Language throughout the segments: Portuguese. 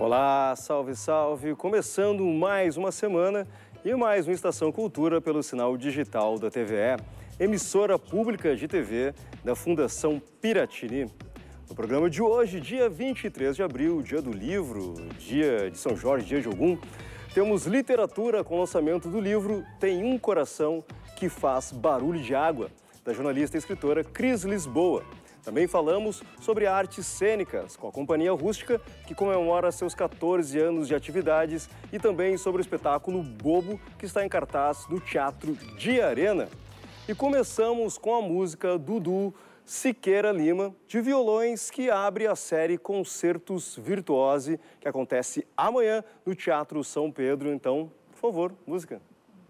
Olá, salve, salve! Começando mais uma semana e mais uma Estação Cultura pelo sinal digital da TVE, emissora pública de TV da Fundação Piratini. No programa de hoje, dia 23 de abril, dia do livro, dia de São Jorge, dia de Ogum, temos literatura com o lançamento do livro Tem um Coração que Faz Barulho de Água, da jornalista e escritora Cris Lisboa. Também falamos sobre artes cênicas, com a Companhia Rústica, que comemora seus 14 anos de atividades, e também sobre o espetáculo Bobo, que está em cartaz no Teatro de Arena. E começamos com a música Dudu Siqueira Lima, de violões, que abre a série Concertos Virtuosi, que acontece amanhã no Teatro São Pedro. Então, por favor, música.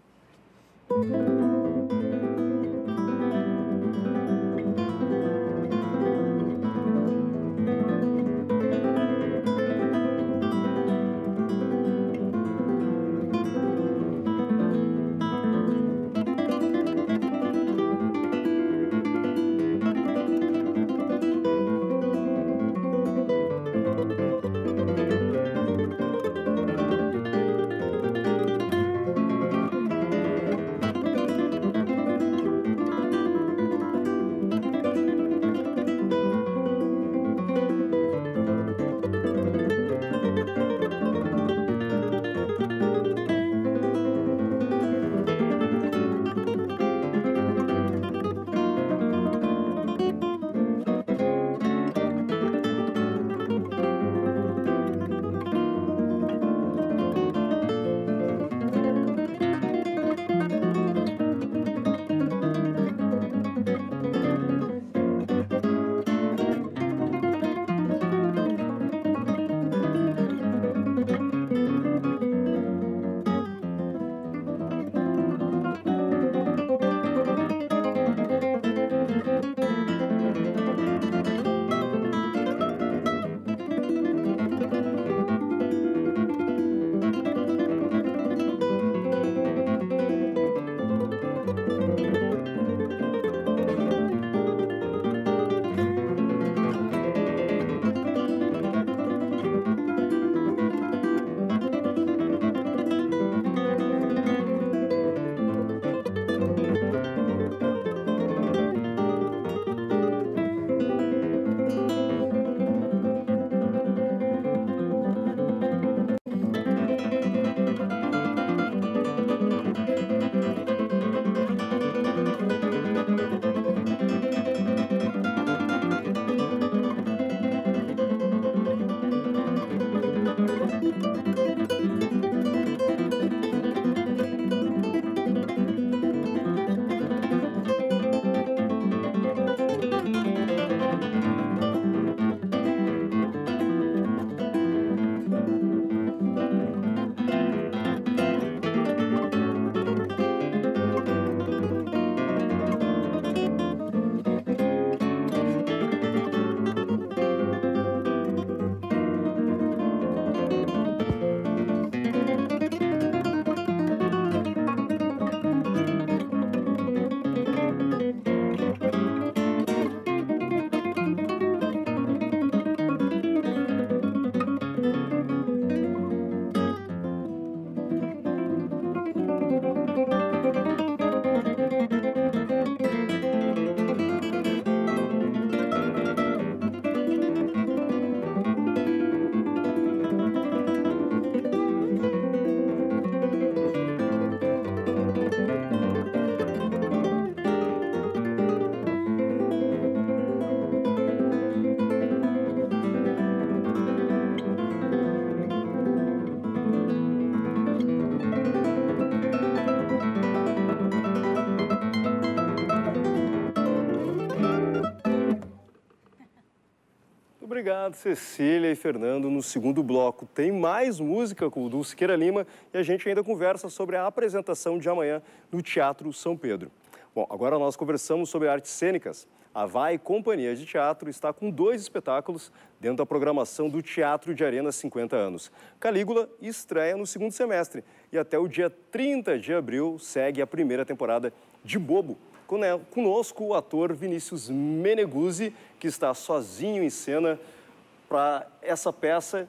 Obrigado, Cecília e Fernando. No segundo bloco tem mais música com o Dudu Siqueira Lima e a gente ainda conversa sobre a apresentação de amanhã no Teatro São Pedro. Bom, agora nós conversamos sobre artes cênicas. A Vai Companhia de Teatro está com 2 espetáculos dentro da programação do Teatro de Arena 50 anos. Calígula estreia no segundo semestre e até o dia 30 de abril segue a primeira temporada de Bobo. Conosco o ator Vinícius Meneguzzi, que está sozinho em cena para essa peça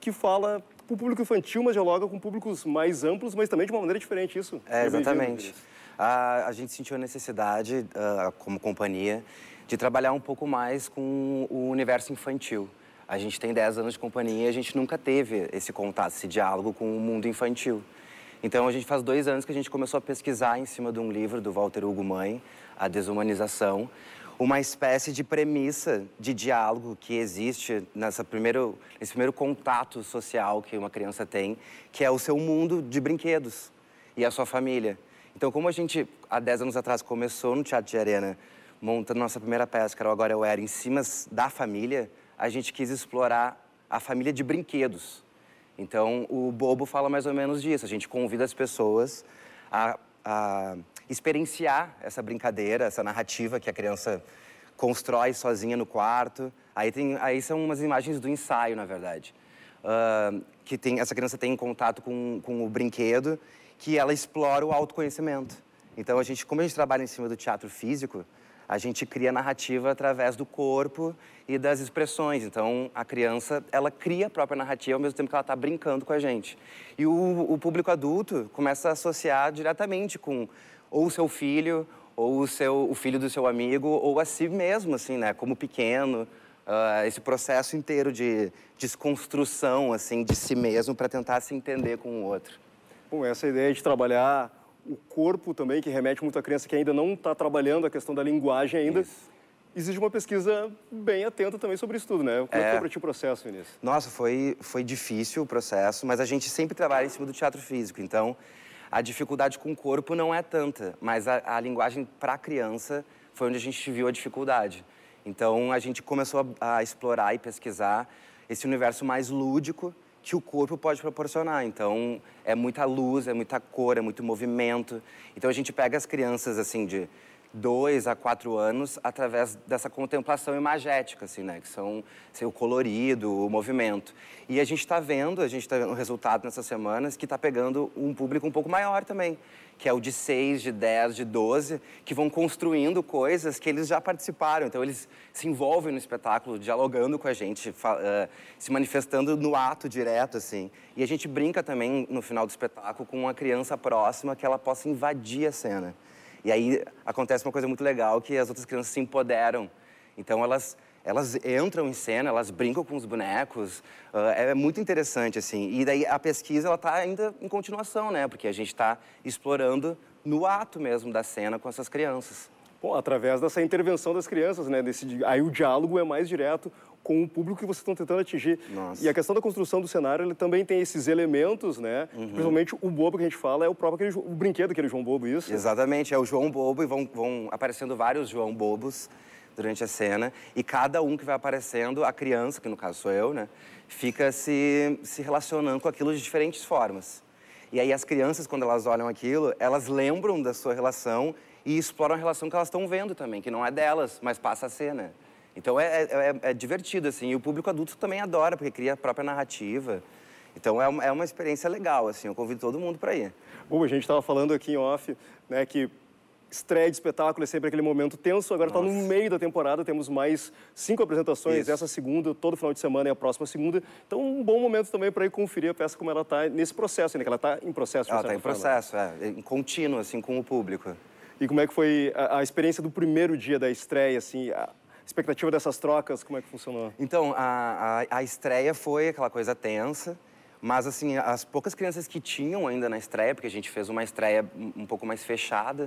que fala para o público infantil, mas dialoga com públicos mais amplos, mas também de uma maneira diferente, isso? Exatamente. A gente sentiu a necessidade, como companhia, de trabalhar um pouco mais com o universo infantil. A gente tem 10 anos de companhia e a gente nunca teve esse contato, esse diálogo com o mundo infantil. Então, a gente faz 2 anos que a gente começou a pesquisar em cima de um livro do Walter Hugo Mãe, A Desumanização, uma espécie de premissa de diálogo que existe nesse primeiro contato social que uma criança tem, que é o seu mundo de brinquedos e a sua família. Então, como a gente, há 10 anos atrás, começou no Teatro de Arena, montando nossa primeira peça, que era o Agora Eu Era, em cima da família, a gente quis explorar a família de brinquedos. Então, o Bobo fala mais ou menos disso. A gente convida as pessoas a experienciar essa brincadeira, essa narrativa que a criança constrói sozinha no quarto. Aí são umas imagens do ensaio, na verdade. Essa criança tem contato com o brinquedo, que ela explora o autoconhecimento. Então, como a gente trabalha em cima do teatro físico, a gente cria narrativa através do corpo e das expressões. Então, a criança, ela cria a própria narrativa ao mesmo tempo que ela está brincando com a gente. E o público adulto começa a associar diretamente com ou o seu filho, ou o filho do seu amigo, ou a si mesmo, assim, né? Como pequeno. Esse processo inteiro de desconstrução, assim, de si mesmo para tentar se entender com o outro. Bom, essa ideia de trabalhar o corpo também, que remete muito à criança que ainda não está trabalhando a questão da linguagem ainda. Isso. Exige uma pesquisa bem atenta também sobre isso tudo, né? Como é que foi para ti o processo, Vinícius? Nossa, foi difícil o processo, mas a gente sempre trabalha em cima do teatro físico, então a dificuldade com o corpo não é tanta, mas a linguagem para a criança foi onde a gente viu a dificuldade. Então a gente começou a explorar e pesquisar esse universo mais lúdico que o corpo pode proporcionar. Então, é muita luz, é muita cor, é muito movimento. Então, a gente pega as crianças, assim, de 2 a 4 anos através dessa contemplação imagética, assim, né? Que são assim, o colorido, o movimento. E a gente está vendo o resultado nessas semanas que está pegando um público um pouco maior também, que é o de 6, de 10, de 12, que vão construindo coisas que eles já participaram. Então, eles se envolvem no espetáculo, dialogando com a gente, se manifestando no ato direto, assim. E a gente brinca também, no final do espetáculo, com uma criança próxima que ela possa invadir a cena. E aí acontece uma coisa muito legal, que as outras crianças se empoderam. Então, elas entram em cena, elas brincam com os bonecos, é muito interessante, assim. E daí a pesquisa, ela está ainda em continuação, né? Porque a gente está explorando no ato mesmo da cena com essas crianças. Bom, através dessa intervenção das crianças, né? Aí o diálogo é mais direto com o público que vocês estão tentando atingir. Nossa. E a questão da construção do cenário, ele também tem esses elementos, né? Principalmente o bobo que a gente fala é o próprio o brinquedo, aquele João Bobo, isso? Exatamente, é o João Bobo e vão aparecendo vários João Bobos durante a cena, e cada um que vai aparecendo, a criança, que no caso sou eu, né, fica se relacionando com aquilo de diferentes formas. E aí as crianças, quando elas olham aquilo, elas lembram da sua relação e exploram a relação que elas estão vendo também, que não é delas, mas passa a ser, né? Então é divertido, assim, e o público adulto também adora, porque cria a própria narrativa. Então é uma experiência legal, assim, eu convido todo mundo para ir. Bom, a gente estava falando aqui em off, né, que estreia de espetáculo é sempre aquele momento tenso. Agora está no meio da temporada, temos mais 5 apresentações. Isso. Essa segunda, todo final de semana e a próxima segunda. Então, um bom momento também para ir conferir a peça como ela está nesse processo, né? Que ela está em processo. Ela está em processo, em contínuo, assim, com o público. E como é que foi a experiência do primeiro dia da estreia, assim, a expectativa dessas trocas, como é que funcionou? Então, a estreia foi aquela coisa tensa. Mas, assim, as poucas crianças que tinham ainda na estreia, porque a gente fez uma estreia um pouco mais fechada,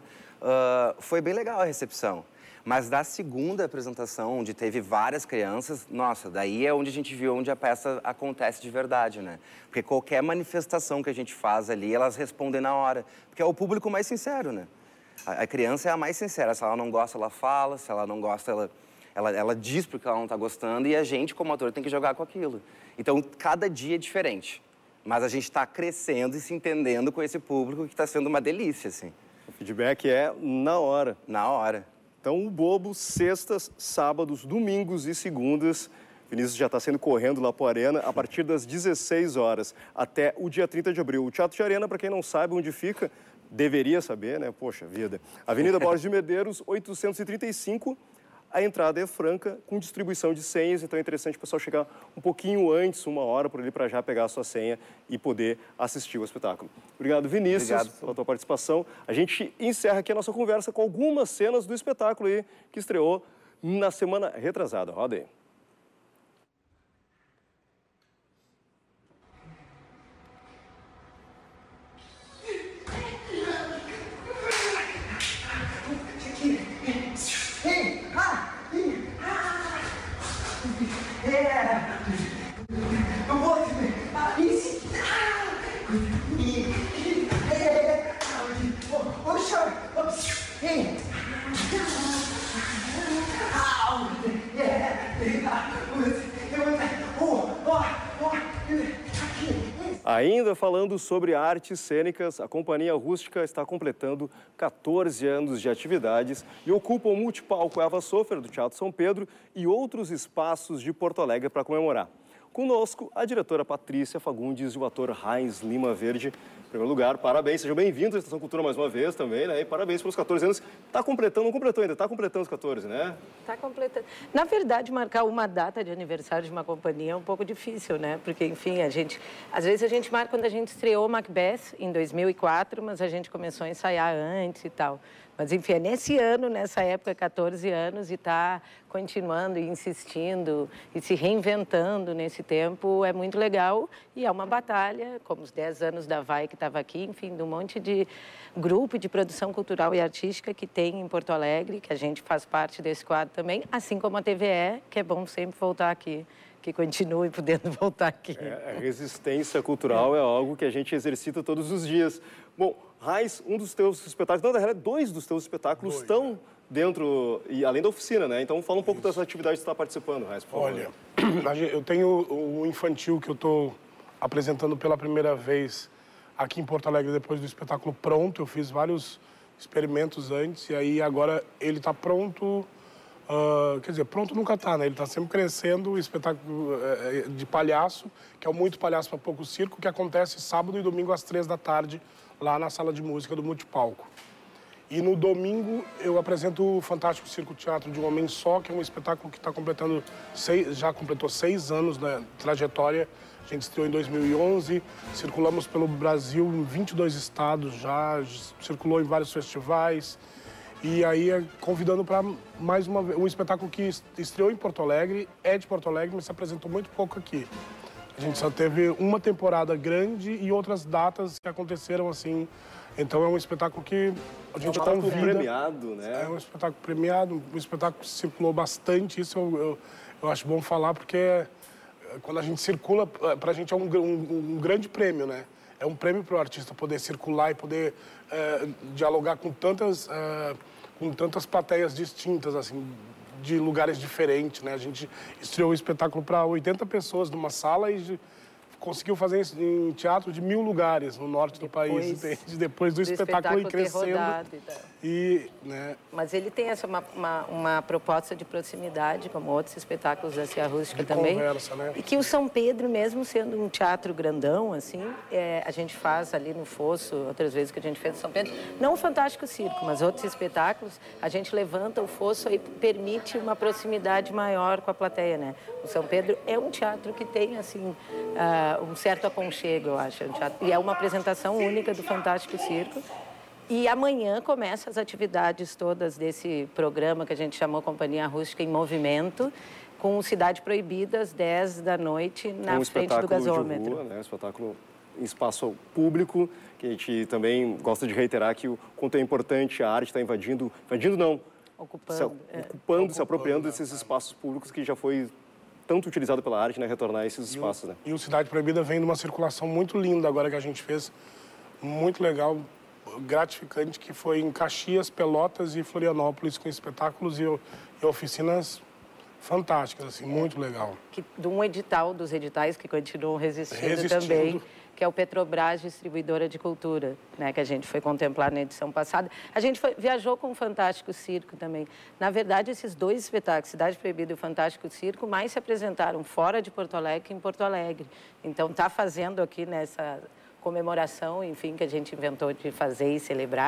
foi bem legal a recepção. Mas da segunda apresentação, onde teve várias crianças, nossa, daí é onde a gente viu onde a peça acontece de verdade, né? Porque qualquer manifestação que a gente faz ali, elas respondem na hora. Porque é o público mais sincero, né? A criança é a mais sincera. Se ela não gosta, ela fala. Se ela não gosta, ela diz porque ela não está gostando. E a gente, como ator, tem que jogar com aquilo. Então, cada dia é diferente. Mas a gente está crescendo e se entendendo com esse público que está sendo uma delícia, assim. O feedback é na hora. Na hora. Então, o Bobo, sextas, sábados, domingos e segundas. Vinícius já está saindo correndo lá para a Arena a partir das 16 horas até o dia 30 de abril. O Teatro de Arena, para quem não sabe onde fica, deveria saber, né? Poxa vida. Avenida Borges de Medeiros, 835. A entrada é franca, com distribuição de senhas, então é interessante o pessoal chegar um pouquinho antes, 1 hora por ali, para já pegar a sua senha e poder assistir o espetáculo. Obrigado, Vinícius, pela tua participação. A gente encerra aqui a nossa conversa com algumas cenas do espetáculo aí, que estreou na semana retrasada. Roda aí. Ainda falando sobre artes cênicas, a Companhia Rústica está completando 14 anos de atividades e ocupa o multipalco Eva Sofer, do Teatro São Pedro, e outros espaços de Porto Alegre para comemorar. Conosco, a diretora Patrícia Fagundes e o ator Heinz Lima Verde. Em primeiro lugar, parabéns, sejam bem-vindos à Estação Cultura mais uma vez também, né? E parabéns pelos 14 anos. Está completando, não completou ainda, está completando os 14, né? Está completando. Na verdade, marcar uma data de aniversário de uma companhia é um pouco difícil, né? Porque, enfim, às vezes a gente marca quando a gente estreou Macbeth em 2004, mas a gente começou a ensaiar antes e tal. Mas, enfim, é nesse ano, nessa época, 14 anos, e está continuando e insistindo e se reinventando nesse tempo é muito legal. E é uma batalha, como os 10 anos da VAI que estava aqui, enfim, de um monte de grupo de produção cultural e artística que tem em Porto Alegre, que a gente faz parte desse quadro também, assim como a TVE, que é bom sempre voltar aqui, que continue podendo voltar aqui. A resistência cultural é algo que a gente exercita todos os dias. Bom, Heinz, um dos teus espetáculos, não, na realidade, 2 dos teus espetáculos estão dentro, e além da oficina, né? Então, fala um pouco das atividades que você está participando, Heinz, por favor. Olha, eu tenho o infantil que eu estou apresentando pela primeira vez aqui em Porto Alegre, depois do espetáculo pronto. Eu fiz vários experimentos antes, e aí agora ele está pronto. Quer dizer, pronto nunca está, né? Ele está sempre crescendo. O espetáculo de palhaço, que é o Muito Palhaço para Pouco Circo, que acontece sábado e domingo às 3 da tarde, lá na sala de música do Multipalco. E no domingo eu apresento o Fantástico Circo Teatro de um Homem Só, que é um espetáculo que está completando já completou 6 anos da trajetória. A gente estreou em 2011, circulamos pelo Brasil em 22 estados já, circulou em vários festivais. E aí, convidando para mais uma vez, um espetáculo que estreou em Porto Alegre, é de Porto Alegre, mas se apresentou muito pouco aqui. A gente só teve uma temporada grande e outras datas que aconteceram assim. Então é um espetáculo que a gente convida. É um espetáculo premiado, né? É um espetáculo premiado, um espetáculo que circulou bastante. Isso eu acho bom falar, porque quando a gente circula, para a gente é um grande prêmio, né? É um prêmio para o artista poder circular e poder dialogar com tantas plateias distintas, assim, de lugares diferentes, né? A gente estreou o espetáculo para 80 pessoas numa sala e conseguiu fazer isso em teatro de 1000 lugares no norte do país, depois do espetáculo ir crescendo. Né? Mas ele tem uma proposta de proximidade, como outros espetáculos da Cia Rústica também. Conversa, né? E que o São Pedro, mesmo sendo um teatro grandão, assim, a gente faz ali no Fosso, outras vezes que a gente fez no São Pedro, não o Fantástico Circo, mas outros espetáculos, a gente levanta o Fosso e permite uma proximidade maior com a plateia, né? O São Pedro é um teatro que tem, assim, um certo aconchego, eu acho. E é uma apresentação única do Fantástico Circo. E amanhã começam as atividades todas desse programa que a gente chamou Companhia Rústica em Movimento, com Cidade Proibida, às 10 da noite, na frente do gasômetro. De rua, né? Um espetáculo em espaço público, que a gente também gosta de reiterar que o quanto é importante a arte está ocupando, se apropriando desses espaços públicos que já foi tanto utilizado pela arte, né, retornar esses espaços, né? E o Cidade Proibida vem de uma circulação muito linda agora que a gente fez, muito legal, gratificante, que foi em Caxias, Pelotas e Florianópolis, com espetáculos e oficinas fantásticas, assim, muito legal. De um edital, dos editais que continuam resistindo também, que é o Petrobras Distribuidora de Cultura, né, que a gente foi contemplar na edição passada. A gente viajou com o Fantástico Circo também. Na verdade, esses 2 espetáculos, Cidade Proibida e o Fantástico Circo, mais se apresentaram fora de Porto Alegre que em Porto Alegre. Então, está fazendo aqui nessa comemoração, enfim, que a gente inventou de fazer e celebrar,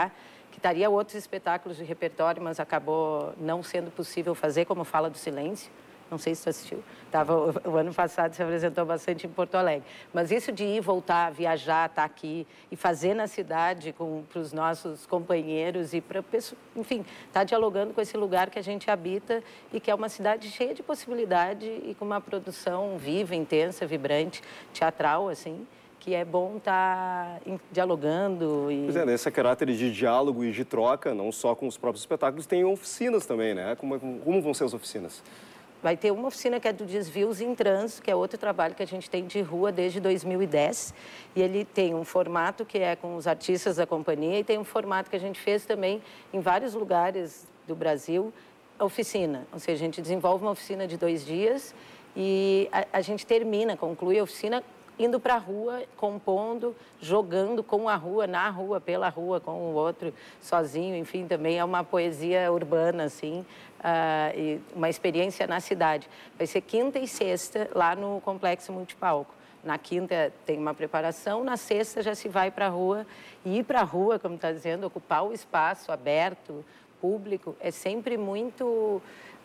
que estaria outros espetáculos de repertório, mas acabou não sendo possível fazer, como Fala do Silêncio. Não sei se você assistiu. O ano passado se apresentou bastante em Porto Alegre. Mas isso de ir, voltar, viajar, estar aqui e fazer na cidade para os nossos companheiros e para pessoas, enfim, estar dialogando com esse lugar que a gente habita e que é uma cidade cheia de possibilidade e com uma produção viva, intensa, vibrante, teatral, assim, que é bom estar dialogando. Pois é, nesse caráter de diálogo e de troca, não só com os próprios espetáculos, tem oficinas também, né? Como vão ser as oficinas? Vai ter uma oficina que é do Desvios em Trânsito, que é outro trabalho que a gente tem de rua desde 2010. E ele tem um formato que é com os artistas da companhia e tem um formato que a gente fez também em vários lugares do Brasil, a oficina. Ou seja, a gente desenvolve uma oficina de 2 dias e a gente conclui a oficina indo para a rua, compondo, jogando com a rua, na rua, pela rua, com o outro, sozinho. Enfim, também é uma poesia urbana, assim, e uma experiência na cidade. Vai ser quinta e sexta, lá no Complexo Multipalco. Na quinta tem uma preparação, na sexta já se vai para a rua. E ir para a rua, como está dizendo, ocupar o espaço aberto, público, é sempre muito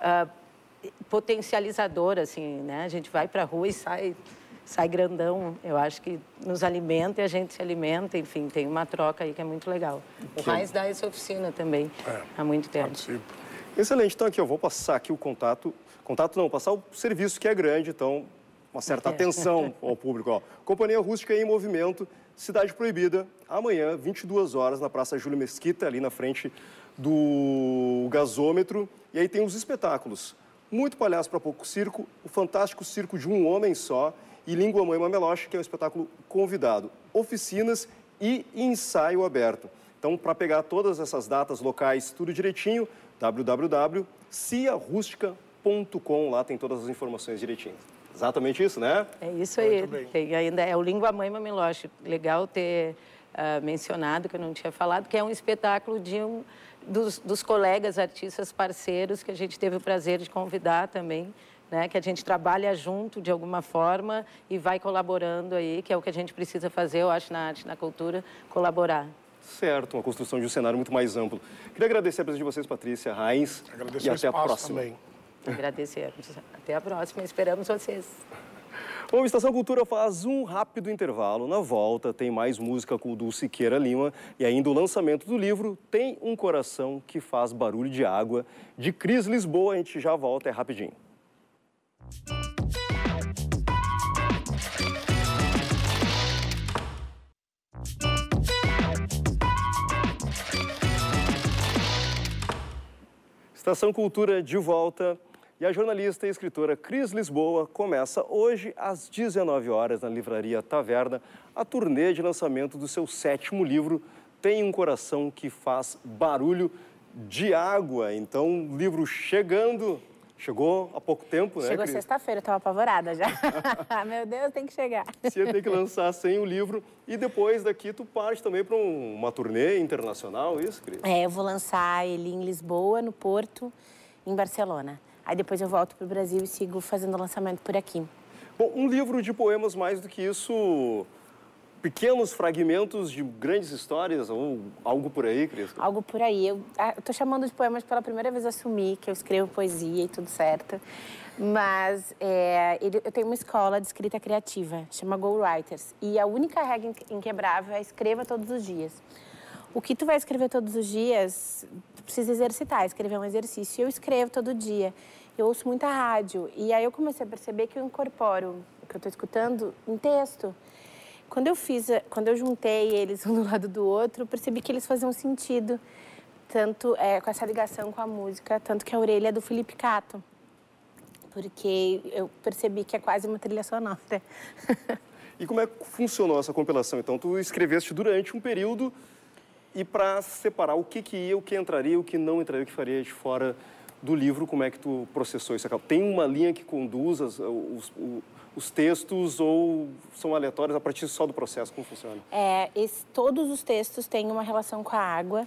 potencializador, assim, né? A gente vai para a rua e sai grandão. Eu acho que nos alimenta e a gente se alimenta, enfim, tem uma troca aí que é muito legal. O Raiz dá essa oficina também, há muito tempo. Participo. Excelente, então aqui eu vou passar aqui o passar o serviço que é grande, então uma certa atenção ao público. Ó. Companhia Rústica em Movimento, Cidade Proibida, amanhã, 22 horas, na Praça Júlio Mesquita, ali na frente do gasômetro. E aí tem os espetáculos. Muito Palhaço para Pouco Circo, o Fantástico Circo de um Homem Só e Língua Mãe Mameloche, que é um espetáculo convidado. Oficinas e ensaio aberto. Então, para pegar todas essas datas, locais, tudo direitinho, www.ciarústica.com, lá tem todas as informações direitinho. Exatamente isso, né? É isso aí. Tem ainda é o Língua Mãe Mameloche. Legal ter mencionado, que eu não tinha falado, que é um espetáculo dos colegas artistas parceiros que a gente teve o prazer de convidar também, né? Que a gente trabalha junto de alguma forma e vai colaborando aí, que é o que a gente precisa fazer, eu acho, na arte, na cultura, colaborar. Certo, uma construção de um cenário muito mais amplo. Queria agradecer a presença de vocês, Patrícia, Rains, Agradeço e até a próxima. Também. Agradecemos. Até a próxima, esperamos vocês. Bom, Estação Cultura faz um rápido intervalo. Na volta tem mais música com o Dulce Siqueira Lima e ainda o lançamento do livro Tem um Coração que Faz Barulho de Água, de Cris Lisboa. A gente já volta, é rapidinho. Estação Cultura de volta. E a jornalista e escritora Cris Lisboa começa hoje, às 19 horas, na Livraria Taverna, a turnê de lançamento do seu 7º livro, Tem um Coração que Faz Barulho de Água. Então, o livro chegou há pouco tempo, né, Chegou Cris? sexta-feira, eu estava apavorada já. Meu Deus, tem que chegar. Você ia ter que lançar sem o livro e depois daqui tu parte também para uma turnê internacional, isso, Cris? Eu vou lançar ele em Lisboa, no Porto, em Barcelona. Aí depois eu volto para o Brasil e sigo fazendo lançamento por aqui. Bom, um livro de poemas, mais do que isso, pequenos fragmentos de grandes histórias ou algo por aí, Cris? Algo por aí. Eu tô chamando de poemas pela primeira vez, assumi que eu escrevo poesia e tudo certo. Mas eu tenho uma escola de escrita criativa, chama Go Writers. E a única regra inquebrável é escreva todos os dias. O que tu vai escrever todos os dias, tu precisa exercitar, escrever é um exercício. Eu escrevo todo dia, eu ouço muita rádio. E aí eu comecei a perceber que eu incorporo o que eu estou escutando em texto. Quando eu juntei eles um do lado do outro, eu percebi que eles faziam sentido, tanto com essa ligação com a música, tanto que a orelha é do Felipe Cato, porque eu percebi que é quase uma trilha sonora. E como é que funcionou essa compilação? Então, tu escreveste durante um período e para separar o que ia, o que entraria, o que não entraria, o que faria de fora do livro, como é que tu processou isso? Tem uma linha que conduz os textos ou são aleatórios a partir só do processo? Como funciona? Todos os textos têm uma relação com a água.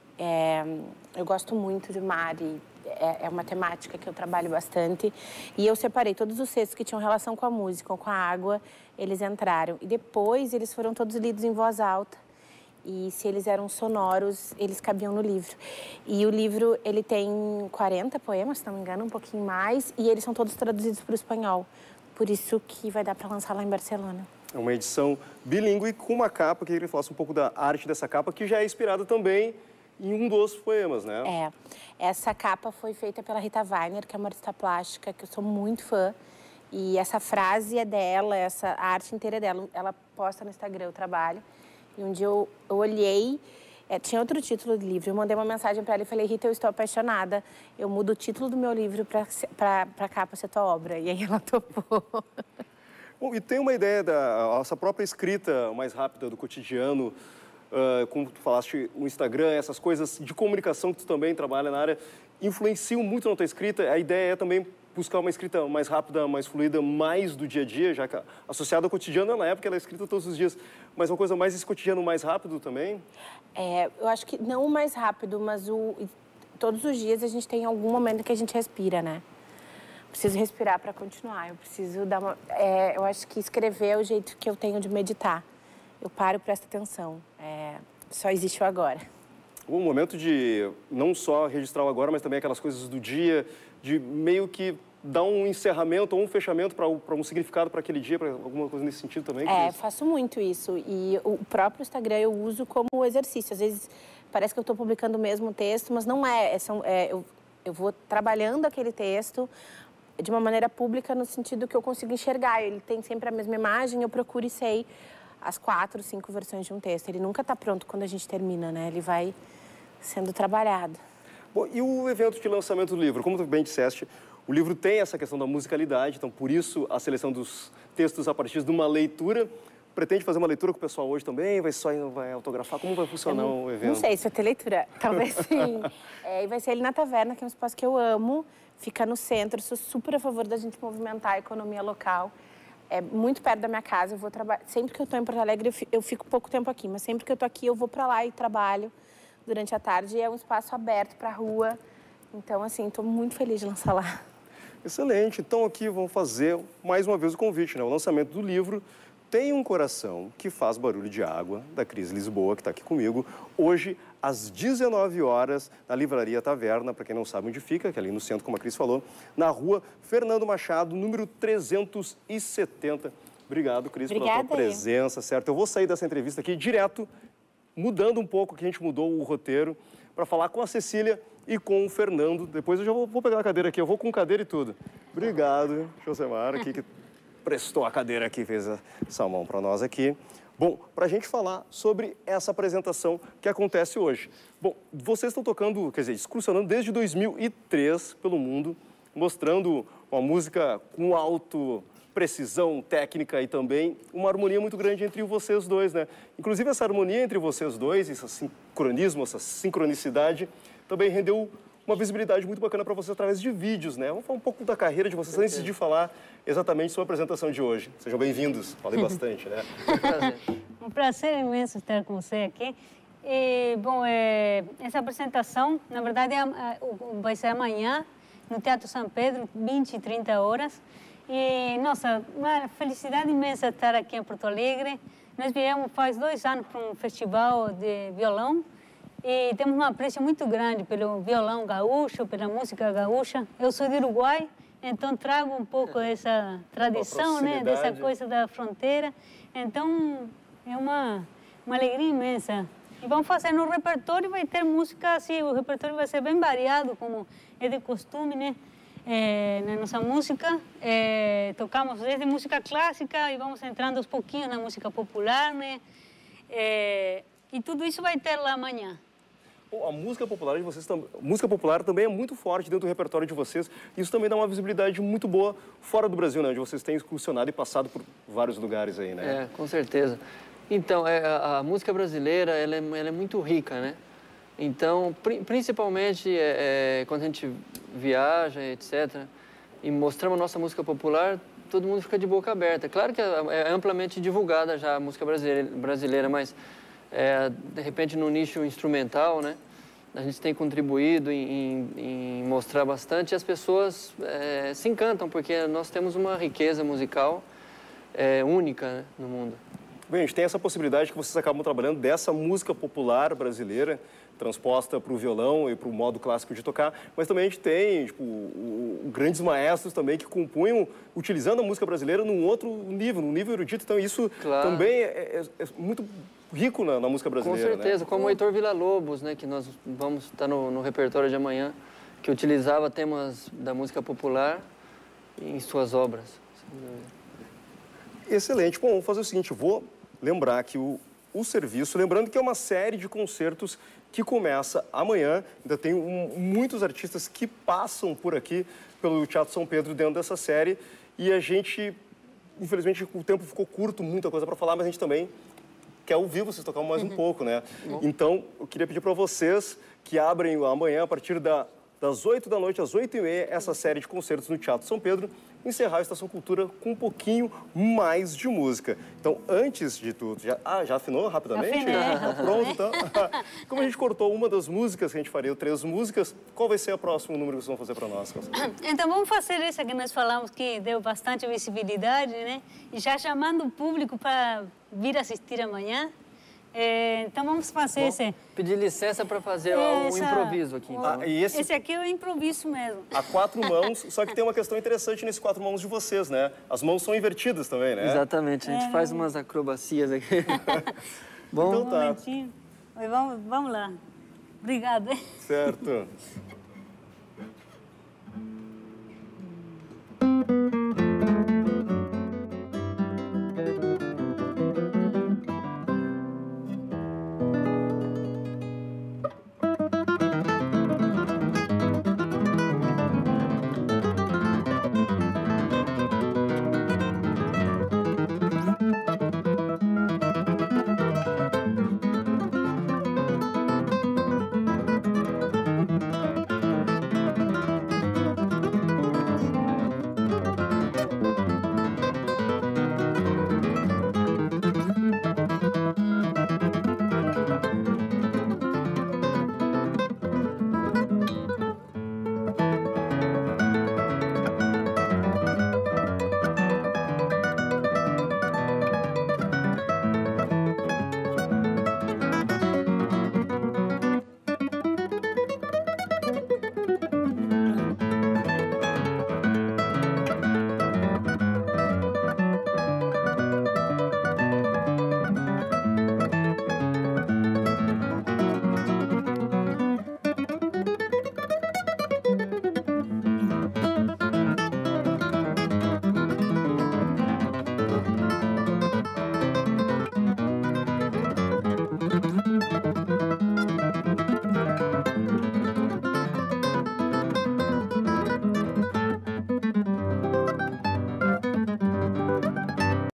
Eu gosto muito de mar e é uma temática que eu trabalho bastante. E eu separei todos os textos que tinham relação com a música ou com a água, eles entraram. E depois eles foram todos lidos em voz alta. E se eles eram sonoros, eles cabiam no livro. E o livro, ele tem 40 poemas, se não me engano, um pouquinho mais, e eles são todos traduzidos para o espanhol. Por isso que vai dar para lançar lá em Barcelona. É uma edição bilíngue com uma capa, que ele falasse um pouco da arte dessa capa, que já é inspirada também em um dos poemas, né? Essa capa foi feita pela Rita Weiner, que é uma artista plástica, que eu sou muito fã. E essa frase é dela, a arte inteira é dela. Ela posta no Instagram o trabalho. E um dia eu olhei, tinha outro título do livro, eu mandei uma mensagem para ela e falei, Rita, eu estou apaixonada, eu mudo o título do meu livro para a capa ser tua obra. E aí ela topou. Bom, e tem uma ideia da nossa própria escrita mais rápida do cotidiano, como tu falaste, o Instagram, essas coisas de comunicação que tu também trabalha na área, influenciam muito na tua escrita. A ideia é também buscar uma escrita mais rápida, mais fluida, mais do dia a dia, já que associada ao cotidiano, na época ela é escrita todos os dias, mas uma coisa mais esse cotidiano mais rápido também? Eu acho que não o mais rápido, mas todos os dias a gente tem algum momento que a gente respira, né? Preciso respirar para continuar, eu preciso dar uma... eu acho que escrever é o jeito que eu tenho de meditar. Eu paro e presto atenção. Só existe o agora. Um momento de não só registrar o agora, mas também aquelas coisas do dia, de meio que dar um encerramento ou um fechamento para um significado para aquele dia, para alguma coisa nesse sentido também? Faço muito isso. E o próprio Instagram eu uso como exercício. Às vezes parece que eu estou publicando o mesmo texto, mas não é. Eu vou trabalhando aquele texto de uma maneira pública no sentido que eu consigo enxergar. Ele tem sempre a mesma imagem, eu procuro e sei as 4, 5 versões de um texto. Ele nunca está pronto quando a gente termina, né? Ele vai sendo trabalhado. Bom, e o evento de lançamento do livro? Como tu bem disseste, o livro tem essa questão da musicalidade, então por isso a seleção dos textos a partir de uma leitura. Pretende fazer uma leitura com o pessoal hoje também? Vai autografar? Como vai funcionar o evento? Não sei se vai ter leitura, talvez sim. E vai ser ali na Taverna, que é um espaço que eu amo, fica no centro, sou super a favor da gente movimentar a economia local. É muito perto da minha casa, eu vou trabalhar. Sempre que eu estou em Porto Alegre, eu fico pouco tempo aqui, mas sempre que eu estou aqui, eu vou para lá e trabalho durante a tarde. E é um espaço aberto para a rua, então, assim, estou muito feliz de lançar lá. Excelente. Então, aqui vamos fazer mais uma vez o convite, né? O lançamento do livro Tem um Coração que Faz Barulho de Água, da Cris Lisboa, que está aqui comigo, hoje, às 19 horas, na Livraria Taverna, para quem não sabe onde fica, que é ali no centro, como a Cris falou, na rua Fernando Machado, número 370. Obrigado, Cris, pela tua presença, certo? Eu vou sair dessa entrevista aqui direto, mudando um pouco, que a gente mudou o roteiro, para falar com a Cecília e com o Fernando. Depois eu já vou pegar a cadeira aqui, eu vou com cadeira e tudo. Obrigado, Josemar, aqui, que prestou a cadeira aqui, fez essa mão para nós aqui. Bom, para a gente falar sobre essa apresentação que acontece hoje. Bom, vocês estão tocando, quer dizer, excursionando desde 2003 pelo mundo, mostrando uma música com alto precisão técnica e também uma harmonia muito grande entre vocês dois, né? Inclusive, essa harmonia entre vocês dois, esse sincronismo, essa sincronicidade, também rendeu uma visibilidade muito bacana para vocês através de vídeos, né? Vamos falar um pouco da carreira de vocês antes de falar exatamente sobre a apresentação de hoje. Sejam bem-vindos. Falei bastante, né? Um prazer imenso estar com você aqui. Bom, essa apresentação, na verdade, vai ser amanhã, no Teatro São Pedro, 20 e 30 horas. E, nossa, uma felicidade imensa estar aqui em Porto Alegre. Nós viemos faz 2 anos para um festival de violão e temos um apreço muito grande pelo violão gaúcho, pela música gaúcha. Eu sou de Uruguai, então trago um pouco essa tradição, né, dessa coisa da fronteira. Então, é uma alegria imensa. E vamos fazer no repertório, vai ter música assim, o repertório vai ser bem variado, como é de costume, né? Na nossa música, tocamos desde música clássica e vamos entrando aos pouquinhos na música popular, né? E tudo isso vai ter lá amanhã. A música popular de vocês, música popular também é muito forte dentro do repertório de vocês. Isso também dá uma visibilidade muito boa fora do Brasil, né? Onde vocês têm excursionado e passado por vários lugares aí, né? Com certeza. Então, a música brasileira, ela é muito rica, né? Então, principalmente quando a gente viaja, etc., e mostramos a nossa música popular, todo mundo fica de boca aberta. Claro que é amplamente divulgada já a música brasileira, mas, de repente, no nicho instrumental, né, a gente tem contribuído em mostrar bastante e as pessoas se encantam, porque nós temos uma riqueza musical única, né, no mundo. Bem, a gente tem essa possibilidade que vocês acabam trabalhando dessa música popular brasileira, transposta para o violão e para o modo clássico de tocar, mas também a gente tem tipo, grandes maestros também que compunham utilizando a música brasileira num outro nível, num nível erudito. Então isso também é muito rico na música brasileira. Com certeza, né? como o Heitor Villa-Lobos, né, que nós vamos estar no repertório de amanhã, que utilizava temas da música popular em suas obras. Excelente. Bom, vamos fazer o seguinte, eu vou lembrar que o serviço, lembrando que é uma série de concertos que começa amanhã, ainda tem muitos artistas que passam por aqui, pelo Teatro São Pedro, dentro dessa série, e a gente, infelizmente, o tempo ficou curto, muita coisa para falar, mas a gente também quer ouvir vocês tocar mais um pouco, né? Então, eu queria pedir para vocês que abrem amanhã, a partir das 8 da noite às 8h30, essa série de concertos no Teatro São Pedro, encerrar a Estação Cultura com um pouquinho mais de música. Então, antes de tudo, já afinou rapidamente? Afinei. Tá pronto, então? Como a gente cortou uma das músicas, que a gente faria 3 músicas, qual vai ser o próximo número que vocês vão fazer para nós? Então vamos fazer essa que nós falamos que deu bastante visibilidade, né? E já chamando o público para vir assistir amanhã. Então vamos fazer esse... Pedir licença para fazer um improviso aqui. Então. E esse aqui é o improviso mesmo. A 4 mãos, só que tem uma questão interessante nesses 4 mãos de vocês, né? As mãos são invertidas também, né? Exatamente, a gente faz umas acrobacias aqui. Bom, então tá. Momentinho. Vamos lá. Obrigada. Certo.